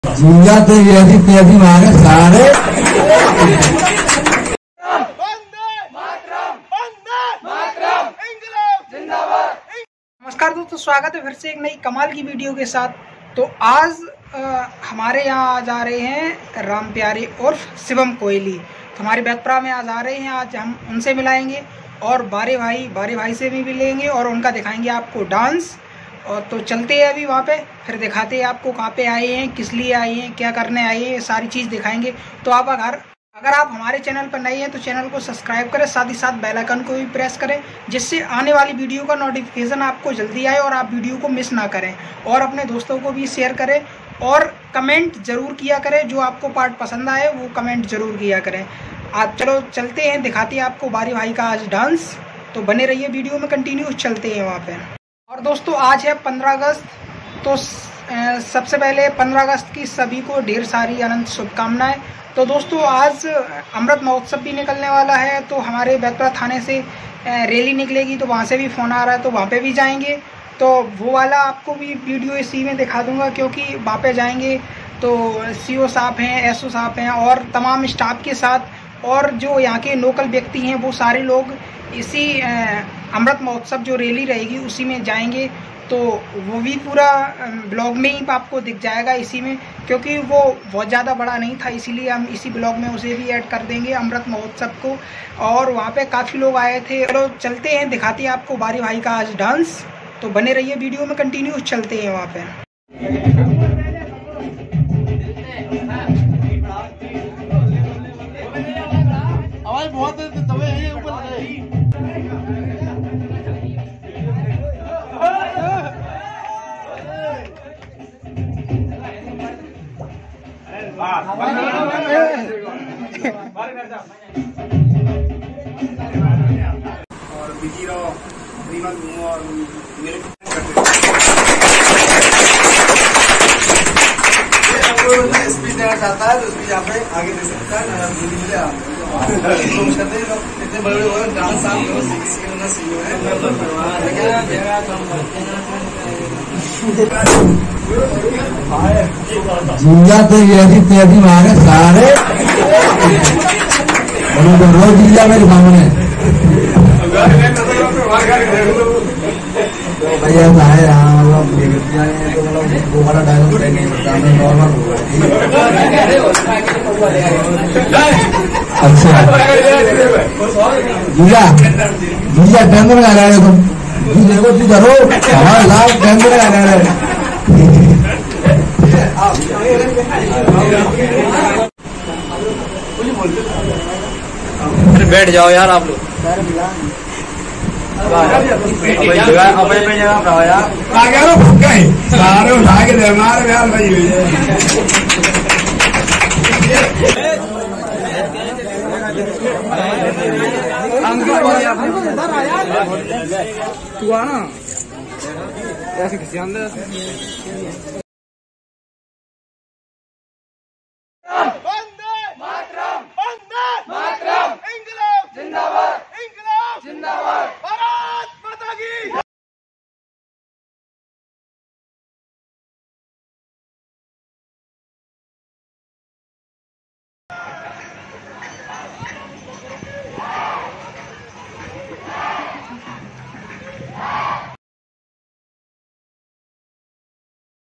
झूला तो ऐसी तेजी मारे सारे। नमस्कार दोस्तों, स्वागत है फिर से एक नई कमाल की वीडियो के साथ। तो आज हमारे यहाँ आज आ रहे हैं राम प्यारे उर्फ शिवम कोहली। तो हमारे बैतपुरा में आज आ रहे हैं। आज हम उनसे मिलाएंगे और बारे भाई से भी मिलेंगे और उनका दिखाएंगे आपको डांस। और तो चलते हैं अभी वहाँ पे, फिर दिखाते हैं आपको कहाँ पे आए हैं, किस लिए आए हैं, क्या करने आए हैं, सारी चीज़ दिखाएंगे। तो आप अगर आप हमारे चैनल पर नए हैं तो चैनल को सब्सक्राइब करें, साथ ही साथ बेल आइकन को भी प्रेस करें, जिससे आने वाली वीडियो का नोटिफिकेशन आपको जल्दी आए और आप वीडियो को मिस ना करें। और अपने दोस्तों को भी शेयर करें और कमेंट जरूर किया करें। जो आपको पार्ट पसंद आए वो कमेंट जरूर किया करें। आप चलो चलते हैं, दिखाते हैं आपको बारी भाई का आज डांस। तो बने रहिए वीडियो में, कंटिन्यू चलते हैं वहाँ पर। और दोस्तों आज है 15 अगस्त। तो सबसे पहले 15 अगस्त की सभी को ढेर सारी अनंत शुभकामनाएं। तो दोस्तों आज अमृत महोत्सव भी निकलने वाला है। तो हमारे बैतपुरा थाने से रैली निकलेगी, तो वहाँ से भी फ़ोन आ रहा है, तो वहाँ पे भी जाएंगे। तो वो वाला आपको भी वीडियो इसी में दिखा दूंगा, क्योंकि वहाँ पे जाएंगे तो CO साहब हैं, SO साहब हैं और तमाम स्टाफ के साथ और जो यहाँ के लोकल व्यक्ति हैं वो सारे लोग इसी अमृत महोत्सव जो रैली रहेगी उसी में जाएंगे। तो वो भी पूरा ब्लॉग में ही आपको दिख जाएगा इसी में, क्योंकि वो बहुत ज़्यादा बड़ा नहीं था, इसीलिए हम इसी ब्लॉग में उसे भी ऐड कर देंगे अमृत महोत्सव को। और वहाँ पे काफ़ी लोग आए थे। चलो चलते हैं, दिखाते हैं आपको बारी भाई का आज डांस। तो बने रहिए वीडियो में, कंटिन्यू चलते हैं वहाँ पे। और बिजी रहो, मत घूमो और मेरे स्पीच देना चाहता है तो स्पीच यहाँ पे आगे दे सकता है। इतने बड़े हो डांस आप झूला तो ऐसी तेजी मारे सारे। रोज झूला मेरे सामने भैया है यहाँ, मतलब वो वाला डायलॉग नॉर्मल अच्छा। झूला टेंशन लगा रहे हो तुम, देखो तू करो हमारा लाभ टेंशन लगा रहे हैं। बैठ जाओ यार आप लोग, अपने जगह पर आओ यार। सारे उठा के दे मारे यार भाई। तू आना ऐसे किसी अंदर